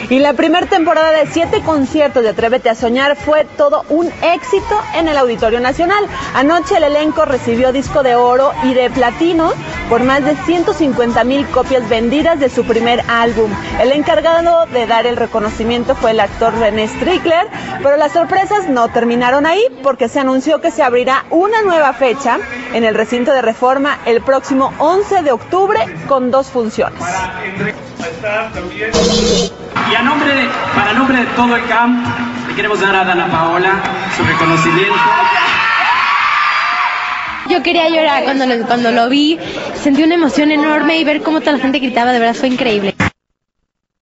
Y la primera temporada de 7 conciertos de Atrévete a Soñar fue todo un éxito en el Auditorio Nacional. Anoche el elenco recibió disco de oro y de platino por más de 150,000 copias vendidas de su primer álbum. El encargado de dar el reconocimiento fue el actor René Strickler, pero las sorpresas no terminaron ahí porque se anunció que se abrirá una nueva fecha en el recinto de Reforma el próximo 11 de octubre con 2 funciones. Y para nombre de todo el camp, le queremos dar a Dana Paola su reconocimiento. Yo quería llorar cuando lo vi, sentí una emoción enorme y ver cómo toda la gente gritaba, de verdad fue increíble.